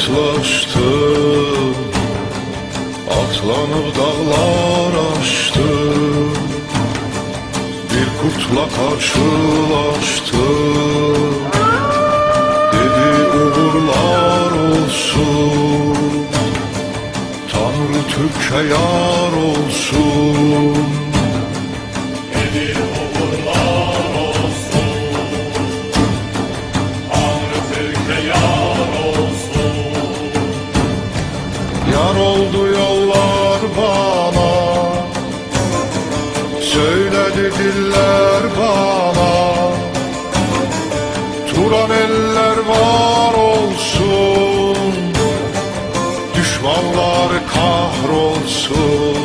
rastlaşdım, atlanıp dağlar aştım, bir kurtla karşılaştım. Dedi uğurlar olsun, Tanrı Türk'e yar olsun. Dedi uğurlar olsun, Tanrı Türk'e yar olsun. Yar oldu yollar bana, söyledi diller bana. Turan eller var olsun, düşmanlar kahrolsun.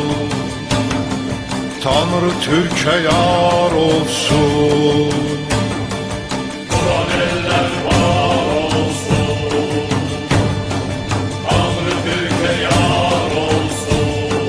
Tanrı Türk'e yar olsun. Turan eller var olsun, Tanrı Türk'e yar olsun.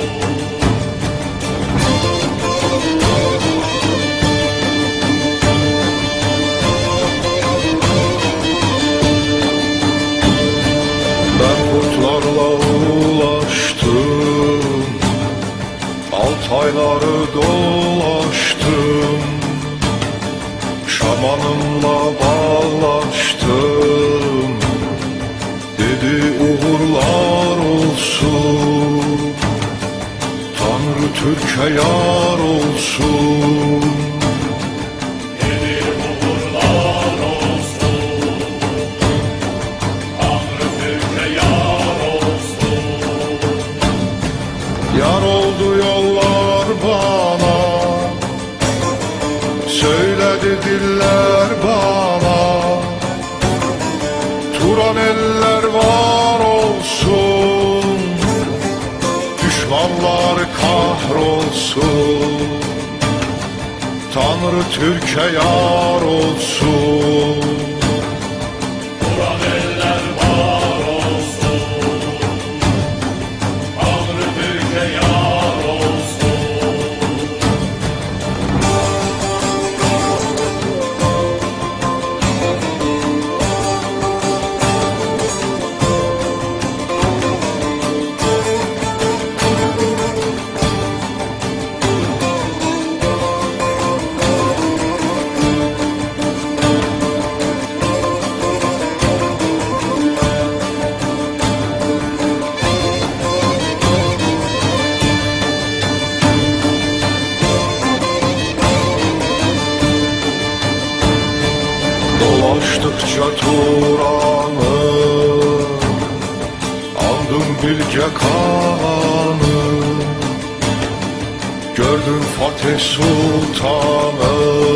Ben kurtlarla ulaştım, Altayları dolaştım, şamanımla bağlaştım. Dedi uğurlar olsun, Tanrı Türk'e yar olsun. Dedi uğurlar olsun, Tanrı Türk'e yar olsun. Yar oldu yollar bana, söyledi diller bana. Turan eller var olsun, düşmanlar kahrolsun. Tanrı Türk'e yar olsun. Turan eller var olsun, Tanrı Türk'e yar olsun. Dolaştıkça Turan'ı, andım Bilge Kağan'ı. Gördüm Fatih Sultan'ı,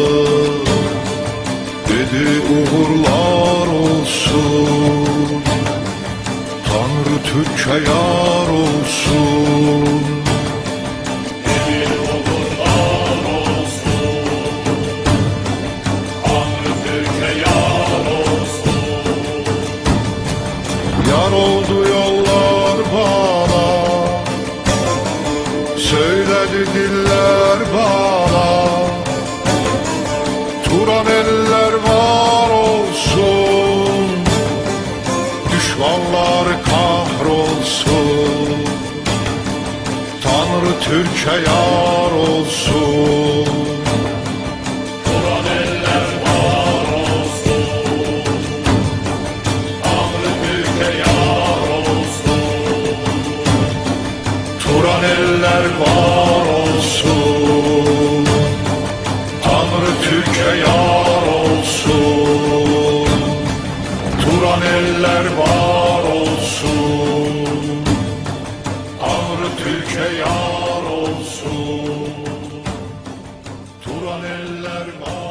dedi uğurlar olsun. Tanrı Türk'e yar olsun. Dedi uğurlar olsun, Tanrı Türk'e yar olsun. Yar oldu yollar bana, söyledi diller bana. Turan eller var olsun, düşmanlar kahrolsun. Tanrı Türk'e yar olsun. Turan eller var olsun, Tanrı Türk'e yar olsun. Turan eller var olsun, Tanrı Türk'e yar olsun. Turan eller var olsun, Tanrı Türk'e yar olsun. Turan eller var